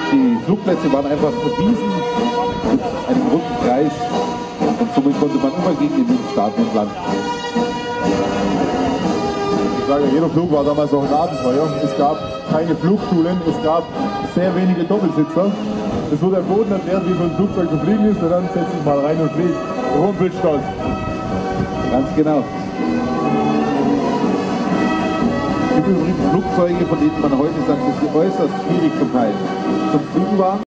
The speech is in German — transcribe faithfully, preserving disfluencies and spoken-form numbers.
Die Flugplätze waren einfach verwiesen mit einem runden Kreis und somit konnte man immer gegen den Wind starten und landen. Ich sage, jeder Flug war damals auch ein Abenteuer. Es gab keine Flugschulen, es gab sehr wenige Doppelsitzer. Es wurde der Boden erklärt, wie so ein Flugzeug zu fliegen ist, und dann setz dich mal rein und flieg. Rumpelstolz. Ganz genau. Es gibt übrigens Flugzeuge, von denen man heute sagt, dass sie äußerst schwierig zum Teil zum Fliegen waren.